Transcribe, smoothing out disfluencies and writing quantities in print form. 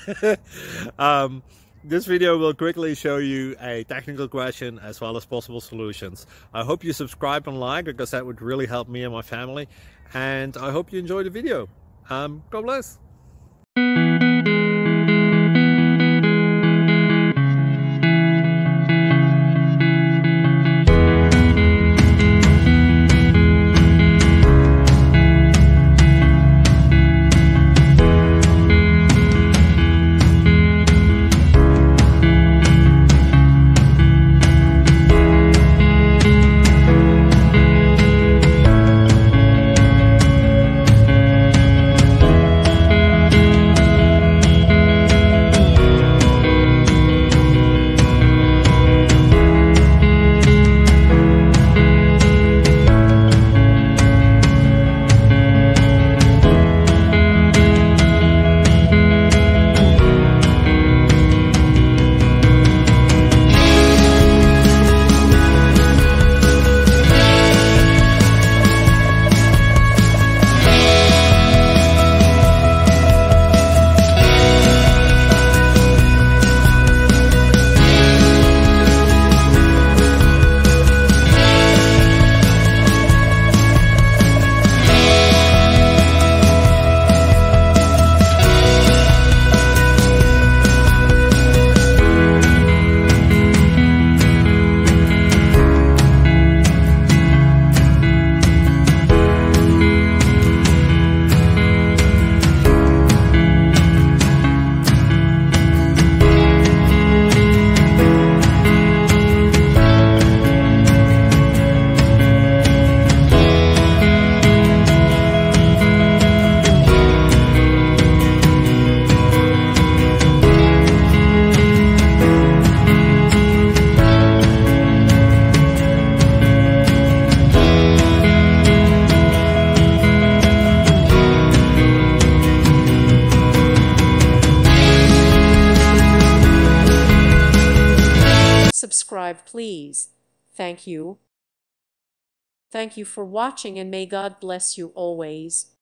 This video will quickly show you a technical question as well as possible solutions. I hope you subscribe and like, because that would really help me and my family. And I hope you enjoy the video. God bless. Subscribe, please. Thank you. Thank you for watching, and may God bless you always.